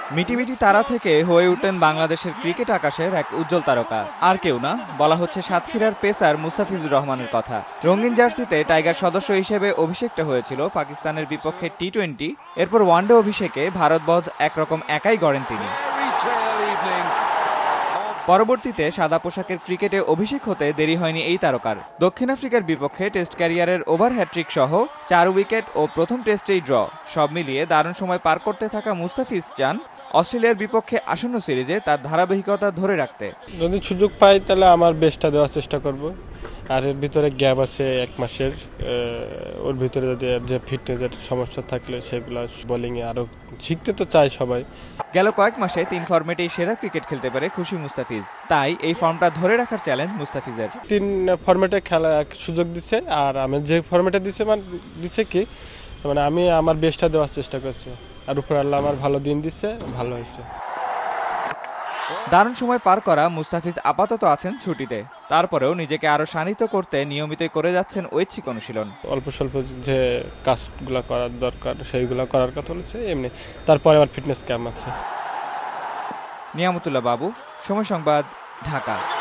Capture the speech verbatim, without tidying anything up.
মিটিমিটি তারা থেকে হয়ে উঠলেন বাংলাদেশের ক্রিকেট আকাশের এক উজ্জ্বল তারকা। আর কেউ না, বলা হচ্ছে সাতক্ষীরার পেসার মুস্তাফিজুর রহমানের কথা। রঙিন জার্সিতে টাইগার সদস্য হিসেবে অভিষেকটা হয়েছিল পাকিস্তানের বিপক্ষে টি টোয়েন্টি। এরপর ওয়ানডে অভিষেকে ভারতবধ একরকম একাই গড়েন তিনি। পরবর্তীতে সাদা পোশাকের ক্রিকেটে অভিষেক হতে দেরি হয়নি এই তারকার। দক্ষিণ আফ্রিকার বিপক্ষে টেস্ট ক্যারিয়ারের ওভার হ্যাট্রিক সহ চার উইকেট ও প্রথম টেস্টেই ড্র, সব মিলিয়ে দারুণ সময় পার করতে থাকা মুস্তাফিজ চান অস্ট্রেলিয়ার বিপক্ষে আসন্ন সিরিজে তার ধারাবাহিকতা ধরে রাখতে। যদি সুযোগ পাই তাহলে আমার বেস্টটা দেওয়ার চেষ্টা করব। আর এর ভিতরে গ্যাপ আছে এক মাসের, ওর ভিতরে যদি যে ফিটনেসের সমস্যা থাকলে সেগুলো বোলিংয়ে আরও শিখতে তো চাই সবাই। গেল কয়েক মাসে তিন ফরম্যাটেই সেরা ক্রিকেট খেলতে পারে খুশি মুস্তাফিজ, তাই এই ফর্মটা ধরে রাখার চ্যালেঞ্জ মুস্তাফিজের। তিন ফরম্যাটে খেলা সুযোগ দিচ্ছে, আর আমি যে ফরম্যাটে দিচ্ছে মানে দিচ্ছে কি মানে আমি আমার বেস্টটা দেওয়ার চেষ্টা করছি, আর উপর আল্লাহ আমার ভালো দিন দিচ্ছে, ভালো হয়েছে। দারুণ সময় পার করা মুস্তাফিজ আপাতত আছেন ছুটিতে, তারপরেও নিজেকে আরো শানিত করতে নিয়মিতই করে যাচ্ছেন ঐচ্ছিক অনুশীলন। অল্প স্বল্প যে কাজগুলো করার দরকার সেইগুলো করার কথা বলেছে, এমনি তারপরে আমার ফিটনেস ক্যাম্প আছে। নিয়ামতুল্লাহ বাবু, সময় সংবাদ, ঢাকা।